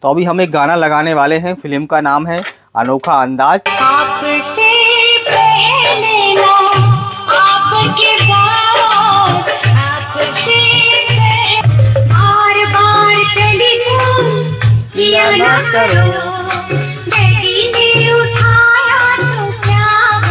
तो अभी हम एक गाना लगाने वाले हैं। फिल्म का नाम है अनोखा अंदाज। आपसे पहले ना आपके बाद, आपसे बार बार टेलीफोन किया ना करो, डैडी ने उठाया तो क्या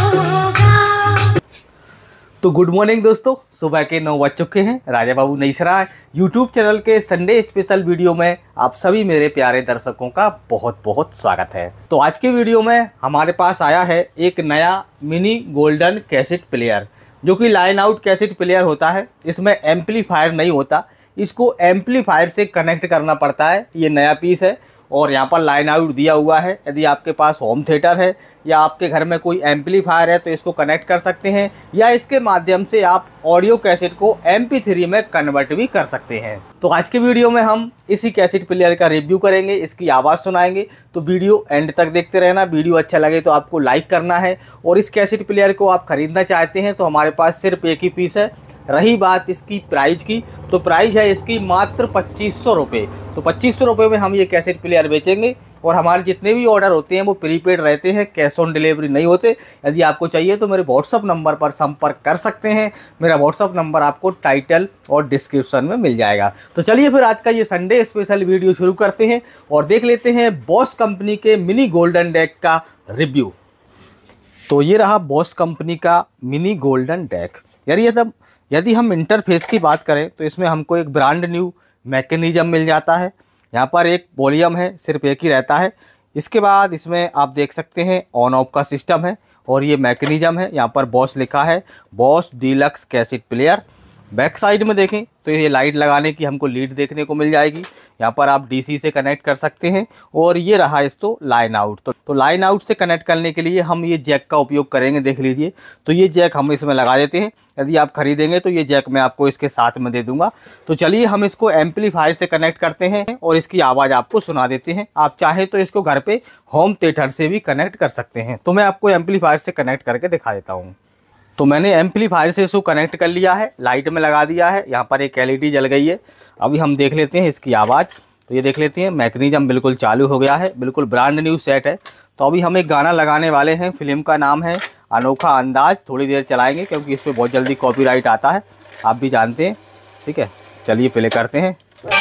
होगा। तो गुड मॉर्निंग दोस्तों, सुबह के 9 बज चुके हैं। राजा बाबू नईसराय यूट्यूब चैनल के संडे स्पेशल वीडियो में आप सभी मेरे प्यारे दर्शकों का बहुत बहुत स्वागत है। तो आज के वीडियो में हमारे पास आया है एक नया मिनी गोल्डन कैसेट प्लेयर, जो कि लाइन आउट कैसेट प्लेयर होता है। इसमें एम्पलीफायर नहीं होता, इसको एम्पलीफायर से कनेक्ट करना पड़ता है। ये नया पीस है और यहाँ पर लाइन आउट दिया हुआ है। यदि आपके पास होम थिएटर है या आपके घर में कोई एम्पलीफायर है तो इसको कनेक्ट कर सकते हैं, या इसके माध्यम से आप ऑडियो कैसेट को MP3 में कन्वर्ट भी कर सकते हैं। तो आज के वीडियो में हम इसी कैसेट प्लेयर का रिव्यू करेंगे, इसकी आवाज़ सुनाएंगे। तो वीडियो एंड तक देखते रहना। वीडियो अच्छा लगे तो आपको लाइक करना है, और इस कैसेट प्लेयर को आप ख़रीदना चाहते हैं तो हमारे पास सिर्फ एक ही पीस है। रही बात इसकी प्राइस की, तो प्राइस है इसकी मात्र 2500 रुपये। तो 2500 रुपये में हम ये कैसेट प्लेयर बेचेंगे, और हमारे जितने भी ऑर्डर होते हैं वो प्रीपेड रहते हैं, कैश ऑन डिलीवरी नहीं होते। यदि आपको चाहिए तो मेरे व्हाट्सअप नंबर पर संपर्क कर सकते हैं। मेरा व्हाट्सअप नंबर आपको टाइटल और डिस्क्रिप्शन में मिल जाएगा। तो चलिए फिर आज का ये संडे स्पेशल वीडियो शुरू करते हैं और देख लेते हैं बॉस कंपनी के मिनी गोल्डन डेक का रिव्यू। तो ये रहा बॉस कंपनी का मिनी गोल्डन डेक। यदि हम इंटरफेस की बात करें तो इसमें हमको एक ब्रांड न्यू मैकेनिज्म मिल जाता है। यहाँ पर एक वॉल्यूम है, सिर्फ एक ही रहता है। इसके बाद इसमें आप देख सकते हैं ऑन ऑफ का सिस्टम है, और ये मैकेनिज्म है। यहाँ पर बॉस लिखा है, Boss deluxe cassette player. Back side में देखें तो ये लाइट लगाने की हमको लीड देखने को मिल जाएगी। यहाँ पर आप DC से कनेक्ट कर सकते हैं, और ये रहा इसको लाइन आउट। तो लाइन आउट से कनेक्ट करने के लिए हम ये जैक का उपयोग करेंगे। देख लीजिए, तो ये जैक हम इसमें लगा देते हैं। यदि आप खरीदेंगे तो ये जैक मैं आपको इसके साथ में दे दूंगा। तो चलिए हम इसको एम्पलीफायर से कनेक्ट करते हैं और इसकी आवाज़ आपको सुना देते हैं। आप चाहें तो इसको घर पे होम थिएटर से भी कनेक्ट कर सकते हैं। तो मैं आपको एम्पलीफायर से कनेक्ट करके दिखा देता हूँ। तो मैंने एम्पलीफायर से इसको कनेक्ट कर लिया है, लाइट में लगा दिया है। यहाँ पर एक LED जल गई है। अभी हम देख लेते हैं इसकी आवाज़। तो ये देख लेते हैं, मैकेनिज्म बिल्कुल चालू हो गया है, बिल्कुल ब्रांड न्यू सेट है। तो अभी हम एक गाना लगाने वाले हैं। फिल्म का नाम है अनोखा अंदाज। थोड़ी देर चलाएंगे क्योंकि इस पर बहुत जल्दी कॉपीराइट आता है, आप भी जानते हैं। ठीक है, चलिए प्ले करते हैं।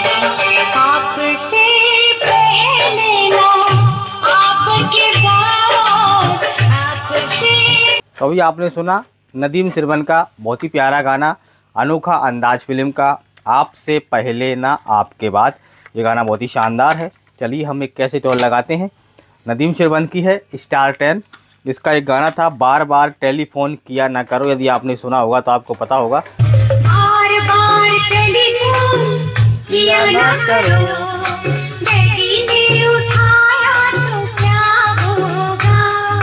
आपसे पहले ना आपके बाद, आपसे। तो अभी आपने सुना नदीम श्रवण का बहुत ही प्यारा गाना अनोखा अंदाज फिल्म का आपसे पहले ना आपके बाद। ये गाना बहुत ही शानदार है। चलिए हम एक कैसेट और लगाते हैं। नदीम श्रवण की है स्टार 10। इसका एक गाना था बार बार टेलीफोन किया ना करो। यदि आपने सुना होगा तो आपको पता होगा। बार बार टेलीफोन किया ना करो, डैडी ने उठाया तो क्या होगा।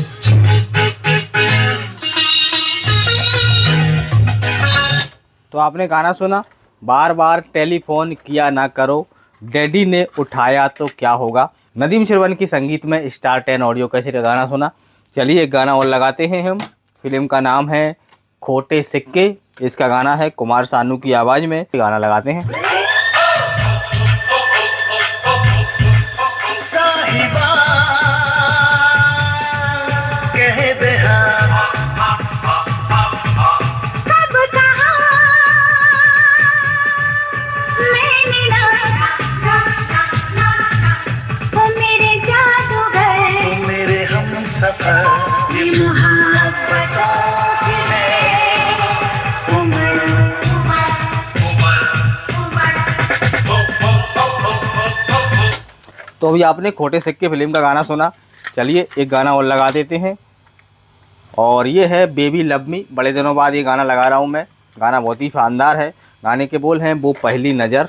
तो आपने गाना सुना, बार बार टेलीफोन किया ना करो, डैडी ने उठाया तो क्या होगा। नदीम श्रवण की संगीत में स्टार 10 ऑडियो कैसेट का गाना सुना। चलिए एक गाना और लगाते हैं हम। फिल्म का नाम है खोटे सिक्के। इसका गाना है कुमार सानू की आवाज़ में। गाना लगाते हैं। तो अभी आपने खोटे सिक्के फिल्म का गाना सुना। चलिए एक गाना और लगा देते हैं, और ये है बेबी लव मी। बड़े दिनों बाद ये गाना लगा रहा हूँ मैं। गाना बहुत ही शानदार है। गाने के बोल हैं वो पहली नज़र।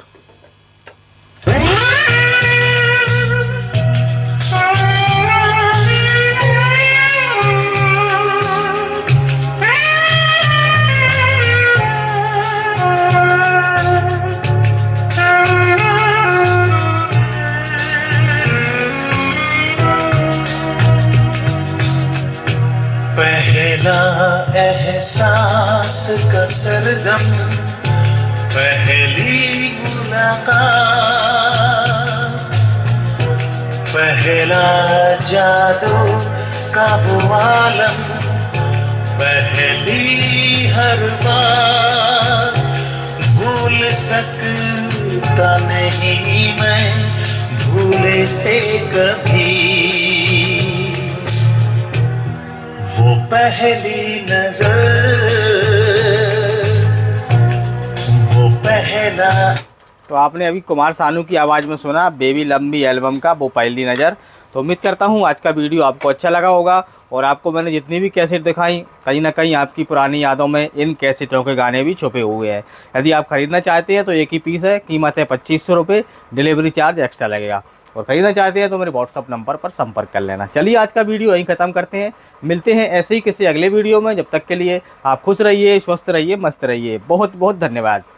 पहला एहसास का सरदम, पहली मुलाकात, पहला जादू का वो आलम, पहली हर बार भूल सकता नहीं मैं भूले से कभी। वो पहली नजर, वो पहला। तो आपने अभी कुमार सानू की आवाज़ में सुना बेबी लंबी एल्बम का वो पहली नज़र। तो उम्मीद करता हूँ आज का वीडियो आपको अच्छा लगा होगा और आपको मैंने जितनी भी कैसेट दिखाई कहीं ना कहीं आपकी पुरानी यादों में इन कैसेटों के गाने भी छुपे हुए हैं। यदि आप ख़रीदना चाहते हैं तो एक ही पीस है, कीमत है 2500 रुपये, डिलीवरी चार्ज एक्स्ट्रा लगेगा। और ख़रीदना चाहते हैं तो मेरे व्हाट्सअप नंबर पर संपर्क कर लेना। चलिए आज का वीडियो यहीं ख़त्म करते हैं, मिलते हैं ऐसे ही किसी अगले वीडियो में। जब तक के लिए आप खुश रहिए, स्वस्थ रहिए, मस्त रहिए। बहुत बहुत धन्यवाद।